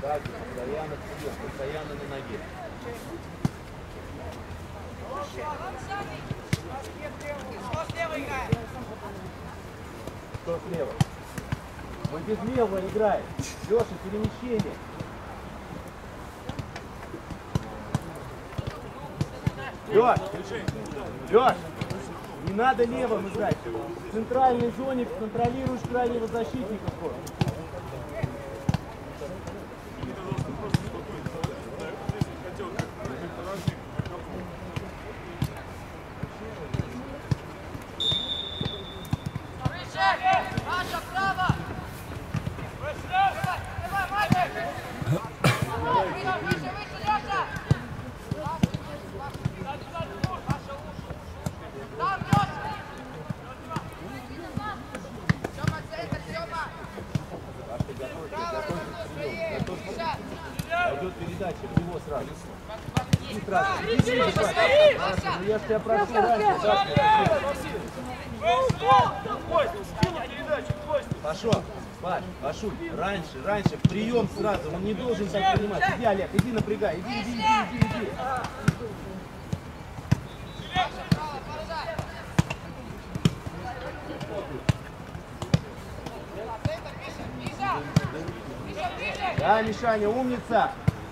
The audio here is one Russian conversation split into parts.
Также постоянно прием, постоянно на ноге. Кто слева? Мы без левого играем. Леша, перемещение. Леш, не надо левым играть. В центральной зоне контролируешь крайнего защитника. Пойдет передача в него сразу. Не сразу. Я ж тебя прошу раньше. Пашу, раньше, прием сразу, он не должен так принимать. Иди, Олег, иди напрягай, иди. Да, Мишаня, умница.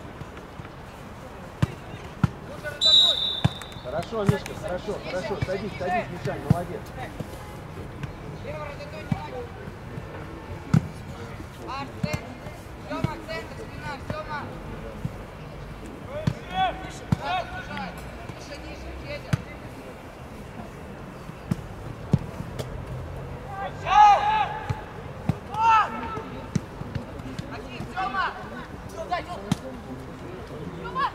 Хорошо, Мишка, хорошо. Садись, Мишань, молодец. Сёма, центр, спина, Сёма. Ниже, Федя. Один, Сёма. Сюда, Сёма.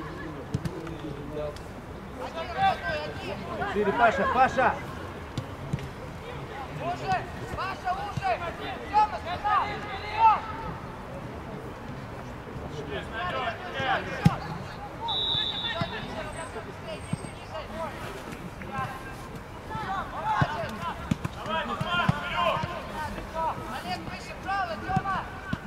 Один. Шире, Паша. Уже, Паша, уже. Сёма, спина. Олег, выше, право, Тёма!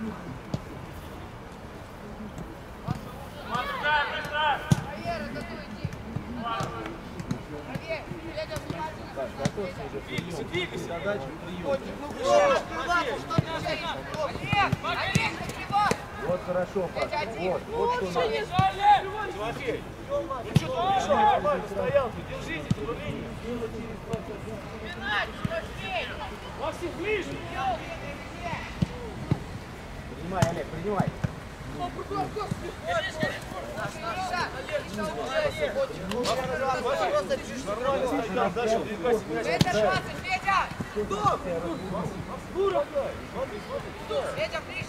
Карьера, готов идти! Правее, Федя, внимательно! Готовься уже прием. Задача прием. Олег, закрывай! Вот хорошо, Паша. Вот что надо. Тимофей, ну что ты мешал? Нормально стоял, держите эту линию. Максим, ближе! Принимай, Олег, принимай. Это 20, Федя! Федя, ближе!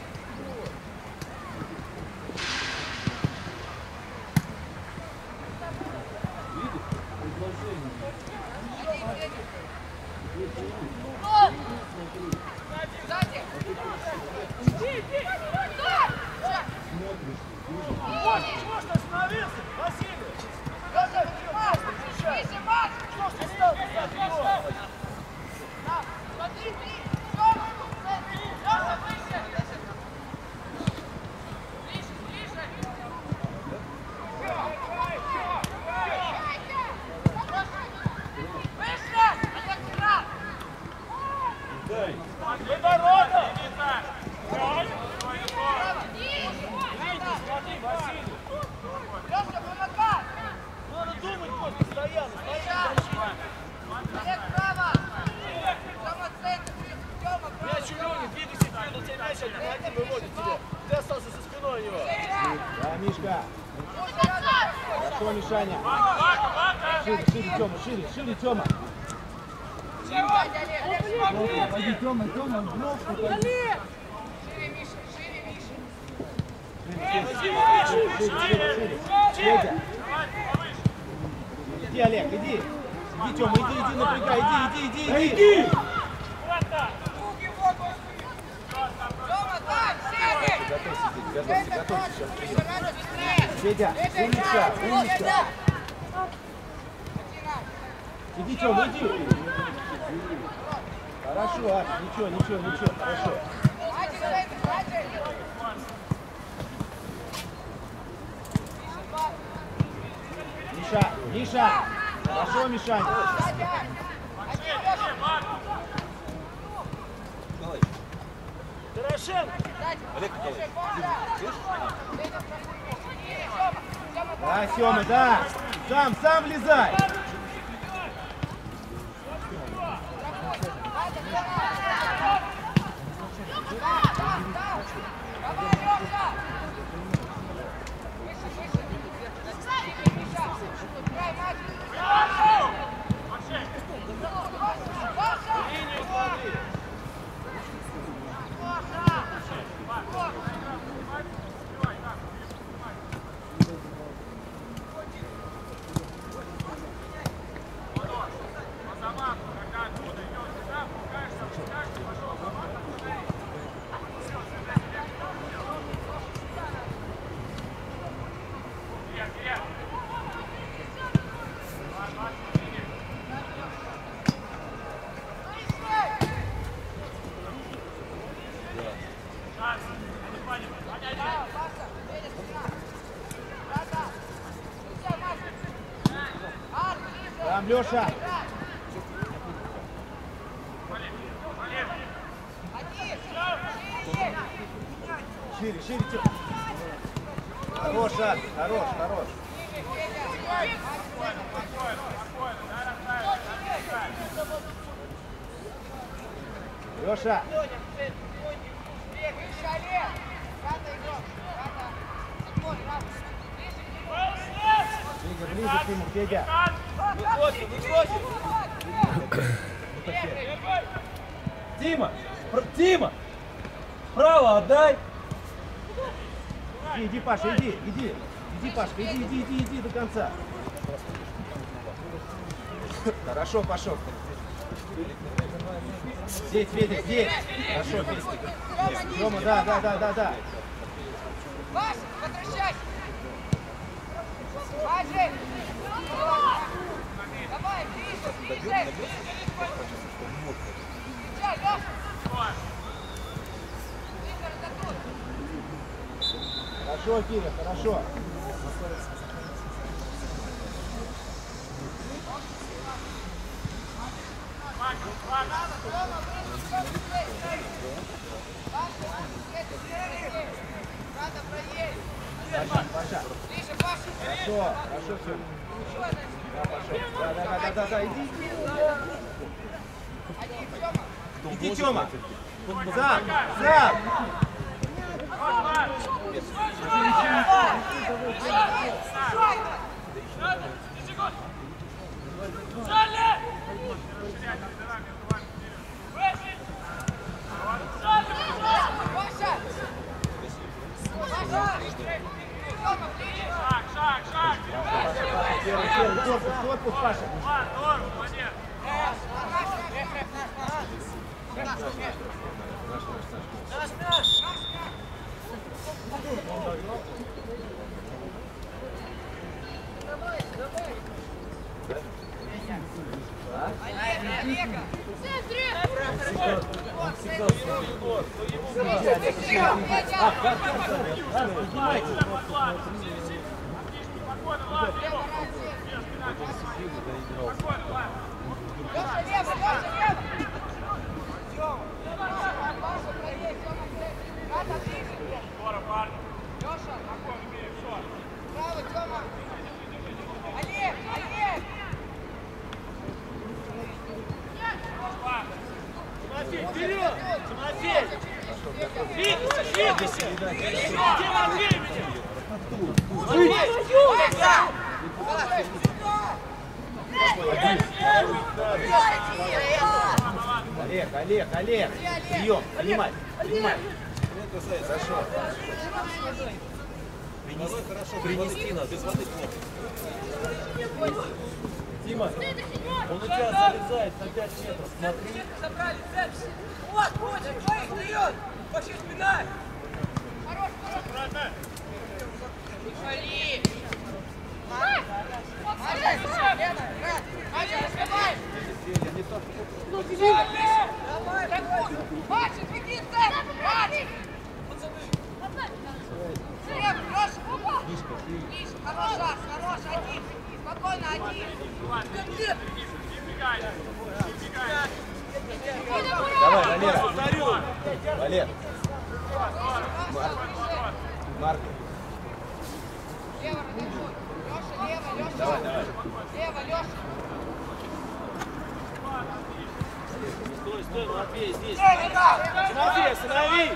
Сзади! Чего ж ты остановился, Василий? Выше, Макс! Что ж ты стал назад его? Смотри, ты! Сёма, выше! Ближе! Выше! Олег, вчера! Дай! Вы ворота! Смотри, Василий! Лёша, помогай! Надо думать просто постоянно! Олег, право! Сёма, центр! Сёма, право! Мяч у Лёни, двигайся вперед, у тебя мяч один выводит тебя. Ты остался за спиной у него. Да, Мишка. Хорошо, Мишаня. Шире, Тёма. Пойди, Тёма, в блок. Шире, Миша! Шире. Федя. Иди, Олег, иди. Иди, Тёма, иди, напрягай, иди. Тёма, так, сиди! Готовься, сейчас прием. Федя, умница. Иди, Тёма, иди. Хорошо, Аш, ничего, хорошо. Миша, Миша! Хорошо, Мишань! Дорошенко! Олег Николаевич, Да, Сёма, да! Сам влезай! Там, Леша! Шире, Тём. Хорош, Ад, хорош. Леша! Ближе к нему, Федя. Дима! Право отдай! Иди, Паша, иди, Пашка, иди до конца. Хорошо, пошел. Здесь, Федя, здесь. Хорошо, Федя. Рома, да. Паша, возвращайся! Паша! Давай, ближе! Сейчас, Леша! Хорошо, Киря, хорошо. Паша. Хорошо, все. Да, иди. Иди, Тёма. Сам. Первый корпус, Паша. Тимофей, вперед! Тимофей! Двигайся! Тимофей Олег! Прием, принимай! Хорошо. принести надо. Без воды плохо. Дима, он у тебя залезает на 5 метров. Смотри. Забрали центр. Вот, Путин, твоих вперед! Пошли спина! Хорош! Вали! Давай, Паша, беги в центр! Паша! Слева, Леша! Миша, хорош, один! Спокойно! Давай, Валера. Валер. Марк. Лево, Леша, лево, Леша. Давай, давай. Лево, Леша. Стой, стой, Матвей, здесь. Матвей, останови!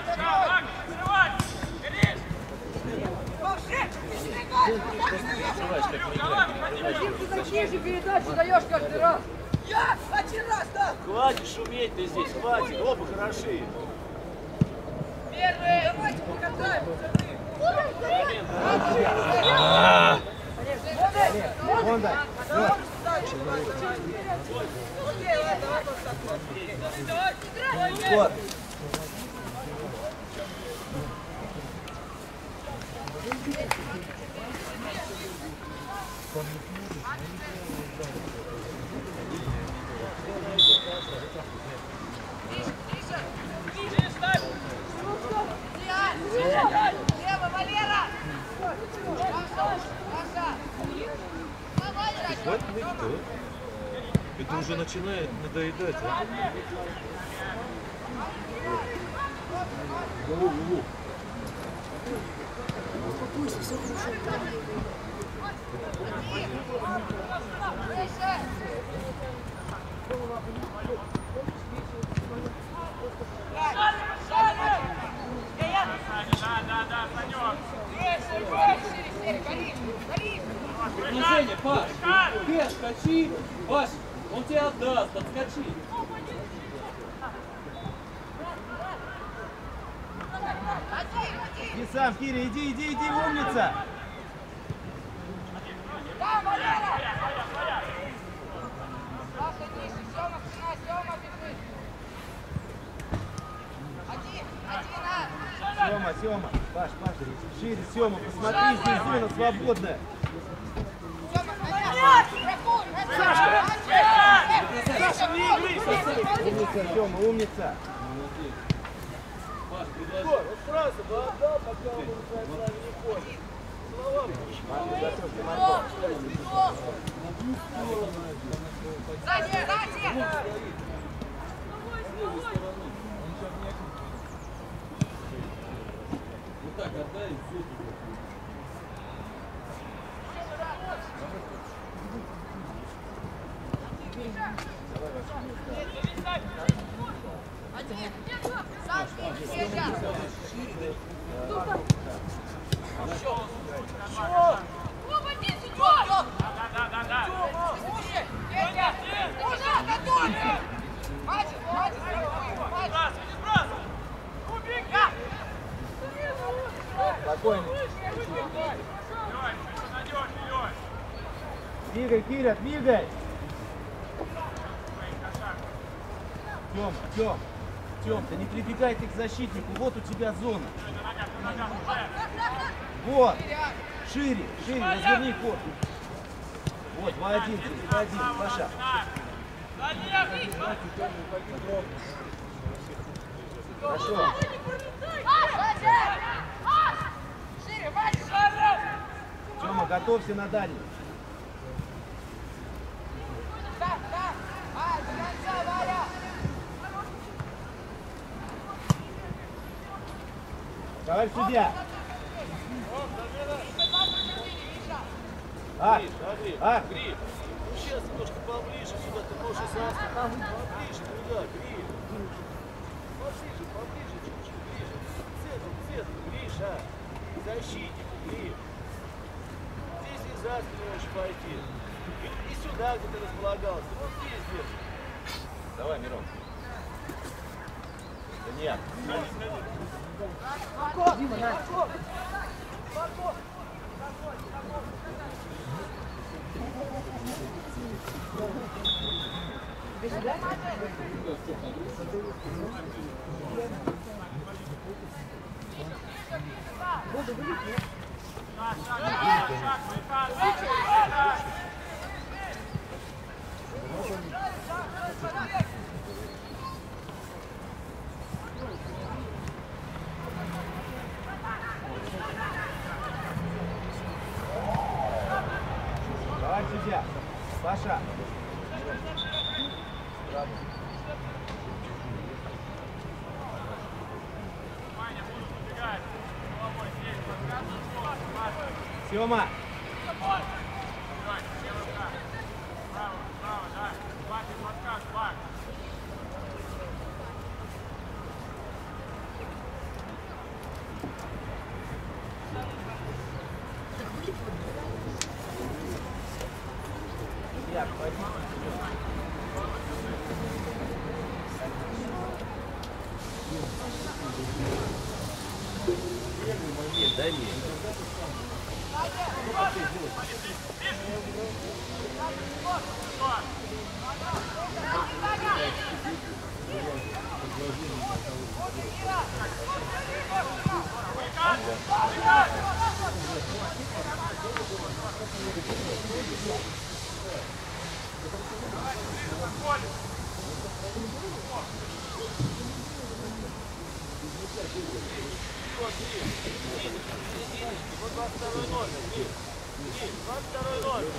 Такие же передачи даешь каждый раз. Я один раз, да? Хватит шуметь ты здесь, хватит, оба хороши. Первый. Давайте покатаем. Монда. Вот. Лево, Валера. Это уже начинает надоедать, а? Движение, Паш! Ты отскочи! Паш, он тебе отдаст, отскочи! Иди сам, Киря, иди, умница! Да, Валера! Саша, ниже, Сёма, спина, Сёма бежит. Один, Сёма, Паш, шире, Сёма, посмотри, здесь зона свободная. Сёма, проходи! Саша, не играй! Умница, Сёма, умница. Вот сразу бы отдал, пока он уже правильно не ходит. Сзади, сзади! Вот так отдай и все. Один! Сам сейчас! Спокойно. Двигай, Киря, двигай. Тём, да не прибегай ты к защитнику, вот у тебя зона. Вот, шире, разверни корпус. Вот, 2-1, 3-1, Паша. Хорошо. Тёма, готовься на дальний. Товарищ судья. Гриф, ну сейчас немножко поближе сюда, ты можешь и сам поближе туда, Гриф. Поближе, чуть-чуть ближе. Центр, Гриша. Защитник, Гриф. Здесь и за спину можешь пойти. И сюда, где ты располагался. Вот здесь где-то. Давай, Мирон. Да нет. Товарищ судья. Паша. Сёма! Дай мне. Вот 22 номер. 22 номер.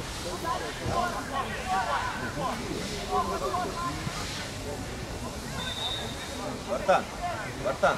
Вартан, Вартан.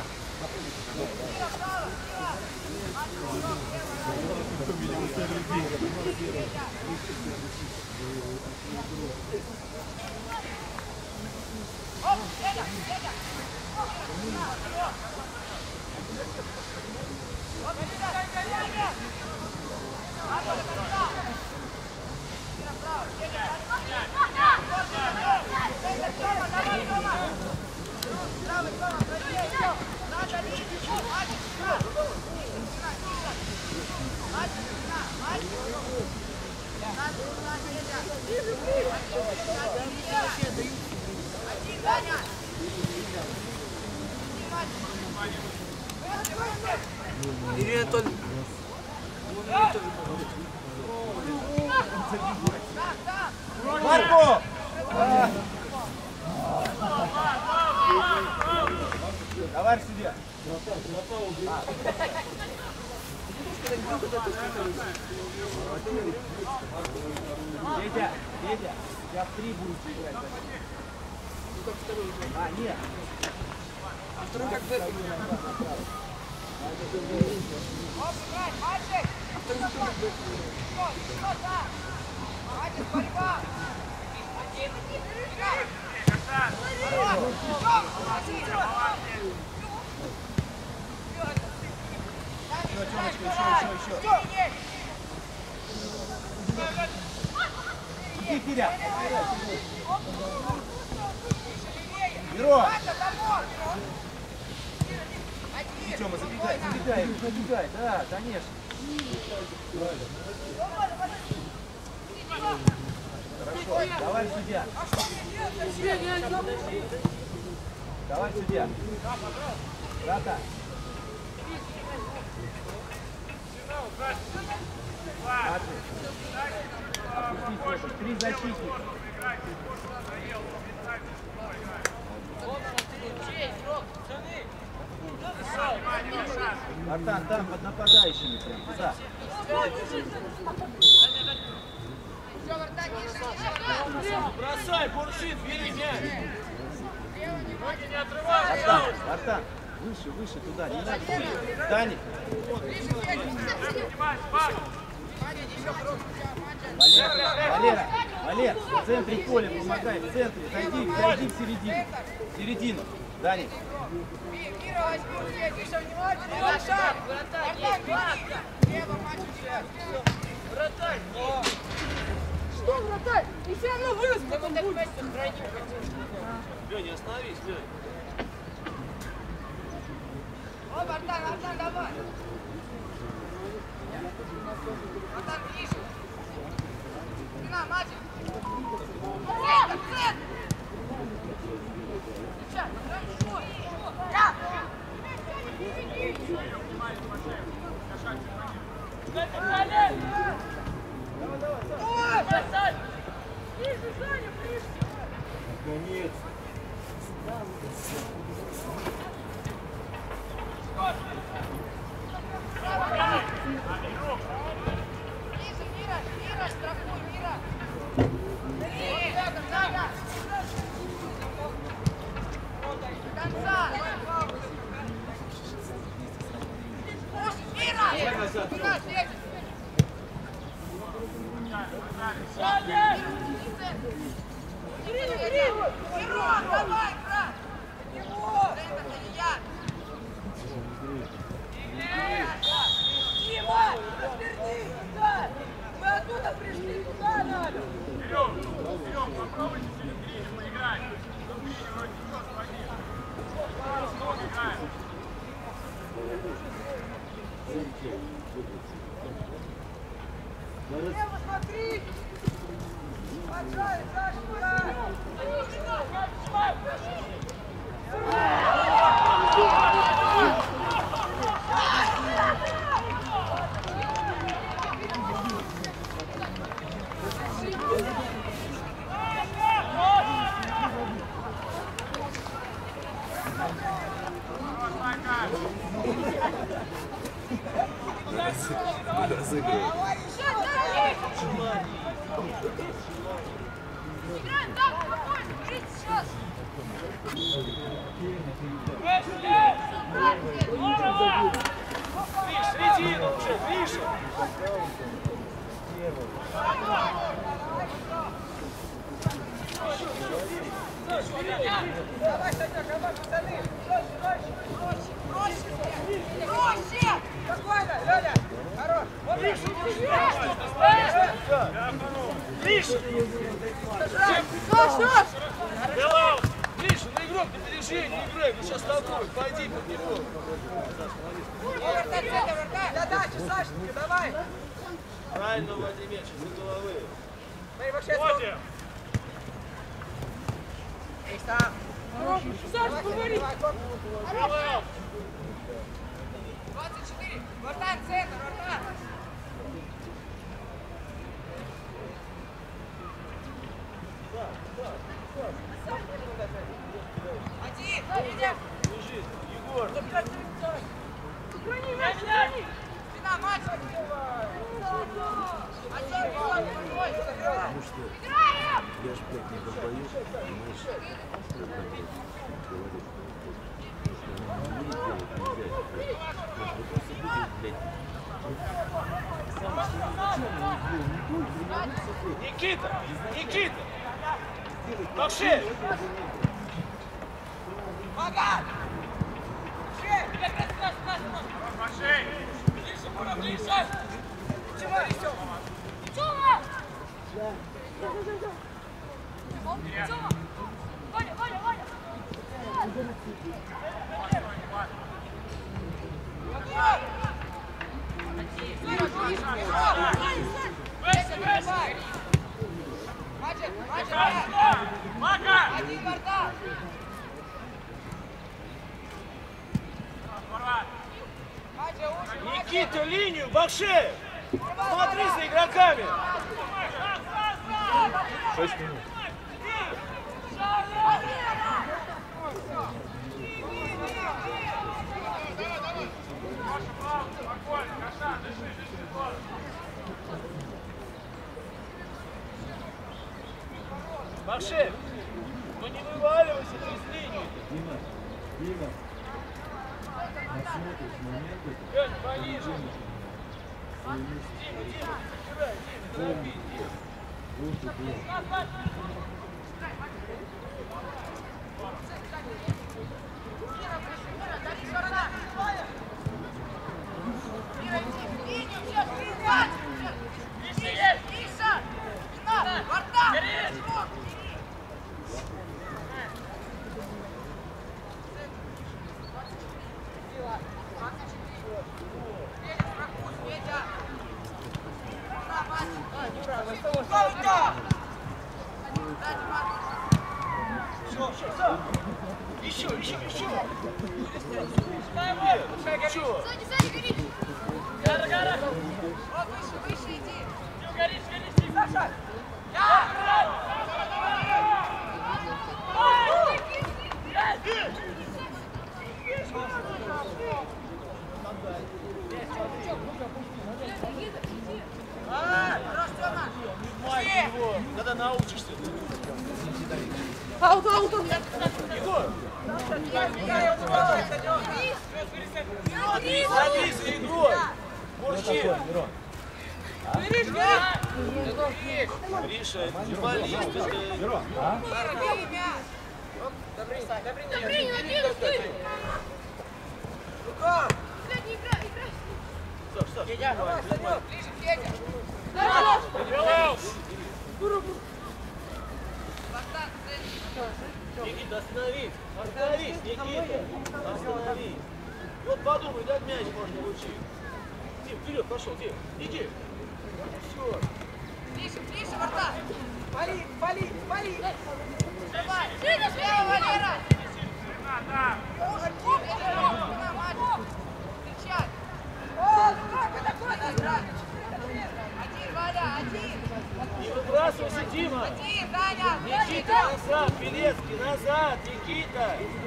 Ирина Анатольевна. Марко! Давай к себе. Федя, Федя, я в 3 буду играть. А, нет. А второй как бы... Еще. Иди, Киря. Миро! Тёма, забегай, да, конечно. Хорошо, давай, судья. Давай, судья. Брата. Опустись, 3 защитника. Артан, там под нападающими прям, туда. Бросай, Буршин, бери мяч. Ноги не отрывай, Артан, выше, туда, не надо. Даник. Валера, в центре поля помогай, в центре, зайди в середину. В середину, Даник. Мира возьми, здесь внимательно. Вратарь, вратарь. Что вратарь? И все равно выставил. Леня, остановись, Леня. О, Артан, давай. Артан, ближе. Спина, мать. Центр. Сейчас, хорошо. Мирон, давай, брат! Его! Это я! Дима, развернись туда! Мы оттуда пришли, туда надо! Серег, попробуйте через гриль поиграть. Вроде ничего, смотри. Много играем. Лево смотри! Поджай, Сашка! Играем так, спокойно, смотрите сейчас. Гриш, середину уже, Гриша! Давай, Санек, давай, пацаны! Проще! Спокойно, Лёля! Хорош! Гриша! Саш! Гриша, на игрок на опережение не играй, мы сейчас толкнем, пойди под него. Задача, Сашенька, давай! Правильно, Владимир, из головы. Смотри, вообще... Входим. Саша, говори! 24! Вратарь, центр, вратарь! Один! Лежит, Егор. Сохрани мяч, сохрани! Спина, матч! Один, гол, Играем! Я ж, блядь, не боюсь, понимаешь? Никита! Никита! Макши! Маган! Машей. Чего еще? Тёма! Тёма! Ваня, Ваня, Ваня! Мака! Один вратарь! Никита, линию, Макши! Смотри за игроками! 6 минут. Спокойно, Каша, дыши, дыши. Макши! Ну не вываливайся через линию! Дима, насмотришь моменты, Лёнь, пониже! Дима, Дима, забирай, Дима, не торопись, Дима! лучше было. Еще! Еще! Сзади, сзади, гори! Гора! Вот выше, выше иди! Ты горишь, горишь, Саша! Я! Хорош, Тёма! Мать его! Когда научишься! Аут, аут, аут! Егор! Смотри, Смотри за игрой! Мурчи! Гриша, футболист, это... Мира, бей мяч! Никита, остановись! Остановись, Никита! Остановись! Вот подумай, как мяч можно получить. Дим, вперед пошел, Дим, иди! Все! Ближе, ближе, Варта! Вали, вали, вали! Давай! Слева, Валера! Да. Кричать! О, ну как вы такое назвали? Один, Валя, один! Не выбрасывайся, Дима! Один, Даня! Никита, назад! Белецкий, назад! Никита!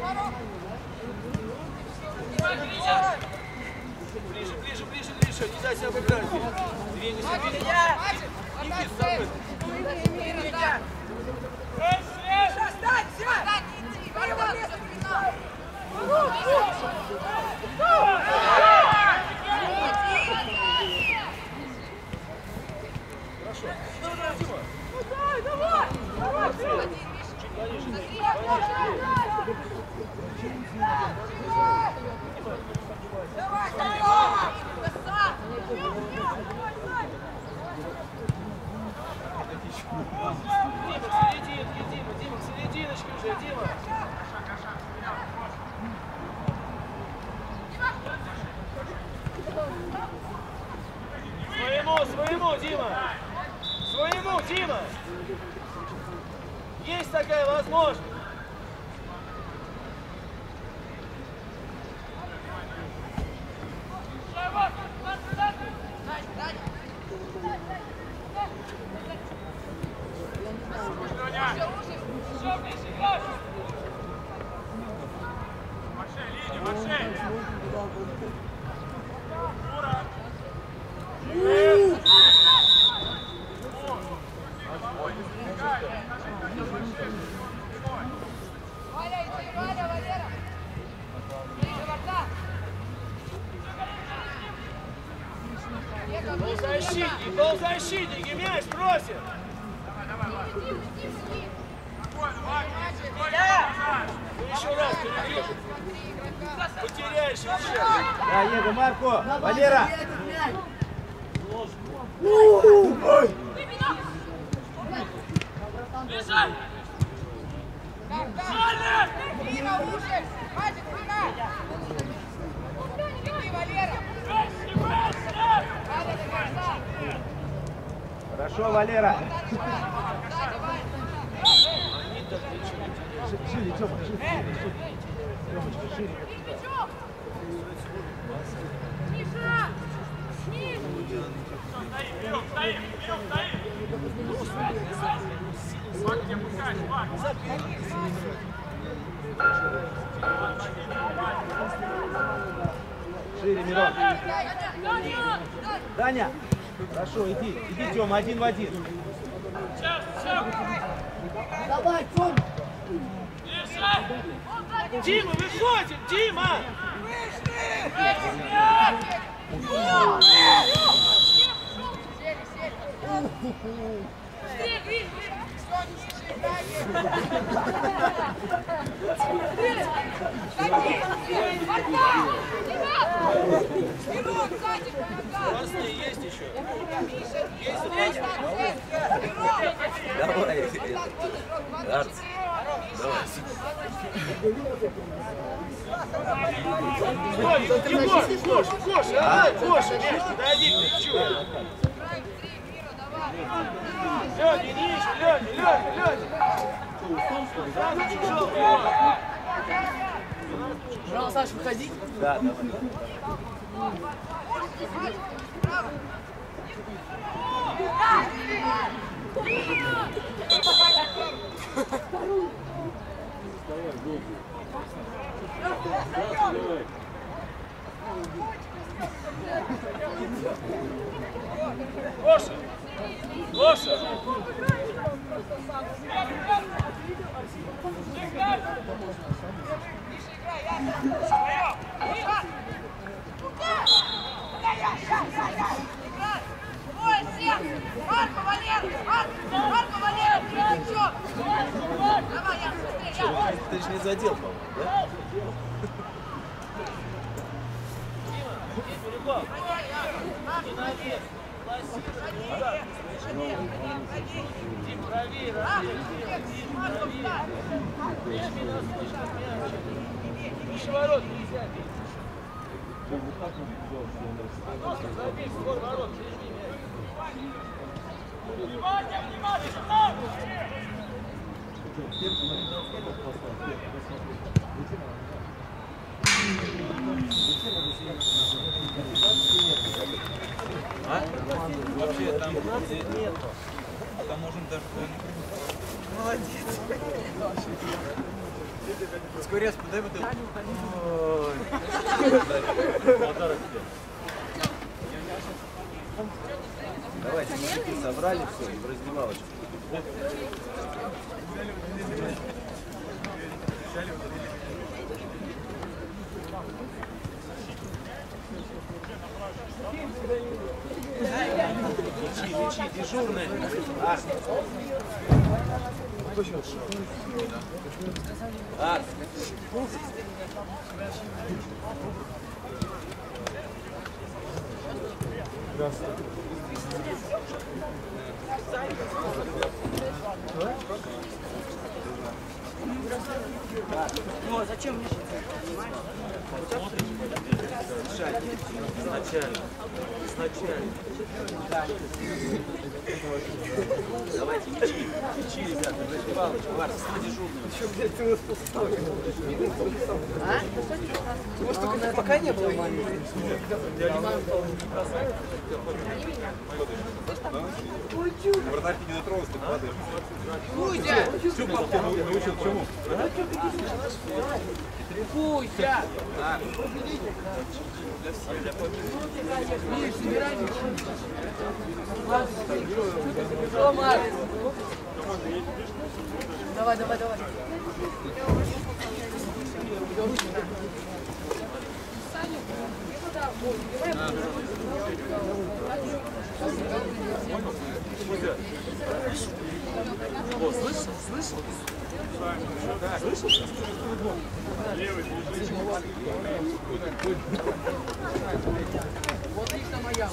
Ближе, ближе, ближе, ближе! Не дай себя обыграть! Двигайся, двигайся! Иди с собой! Останься! Иди, Варта, все финал! Хорошо! Дима! Давай! Давай! Чуть пониже! Давай, Коса! Дима, к серединке, Дима, Дима, к серединочке уже, Дима! Своему, Дима! Своему, Дима! Есть такая возможность! Валя, иди, Валя, Валера! Ближе, Варта! Полузащитники, мяч просит! Ну еще раз перебьешь. Потеряешь вообще. Да, Ега, Марко! Валера! Бежать! Дима, уши! Хватит, пинай! Иди, Валера! Валя, до конца! Хорошо, Валера! Сзади, Валя! Шире, Тёма, шире, шире. Тёмочка, шире. Миша! Стоим, стоим, стоим! Бак, не пускай, бак! Шире, Мирон. Даня! Хорошо, иди, Тёма, один в один. Сейчас, сейчас! Давай, Тём! Бежать! Дима, выходим, Дима! Красные есть еще? Есть встреча? Давай, Арт. Давай. Стой, Егор, Коша, давай, Коша, мяч, подойди, ты чё? Лёня, ниже, Лёня! Сразу чужого, Егор. Жал, Саш, выходи. Да, давай. Коша! Коша! Марко, Валера! Марко, Валера! Давай, я быстрее! Ты же не задел, по-моему, да? Дима, не наверх. Дим, правее, Дим, правее. Прижми нас, прижми мяч. Выше ворот нельзя бить. Просто забей в створ ворот, прижми мяч. Внимание, внимание, сюда! А? Вообще там 15 метров. Там можем даже... Молодец. Скорее, подай бутылку. Давайте, мужики, собрали все и в раздевалочку. Лечи, дежурный. Арс. Арс. Ну, а зачем мне Изначально. Давайте, лечи, ребята, в раздевалочку. Арс, стой дежурный. Еще, блядь, ты нас поставил. Может, только пока не было. Вратарь не дотронулся, ты падаешь. Кузя! Все, папа, научил чему? Кузя! Рома! Давай, давай, давай. О, слышал? Слышал? Слышал? Вот лично моя.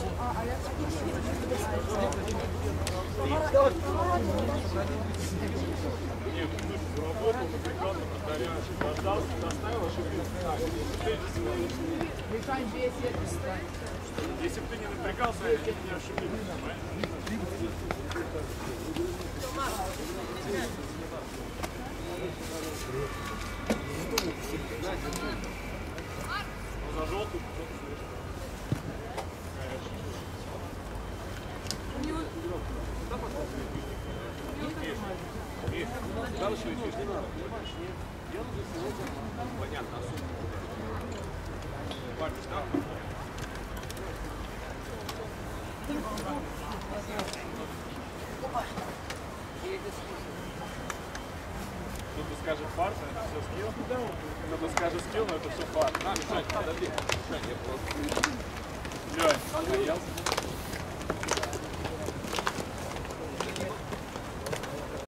Если бы ты не напрягался, они не ошибились, понимаешь? За желтую. Понятно, кто-то скажет фарт, но это все скилл. Кто-то скажет скилл, но это все фарт. На, Мишань, подожди. Мишань, я просто... Лёнь, боялся.